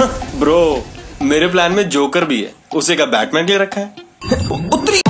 Bro, मेरे plan में joker भी है, उसे का बैटमैन ले रखा है। उत्तरी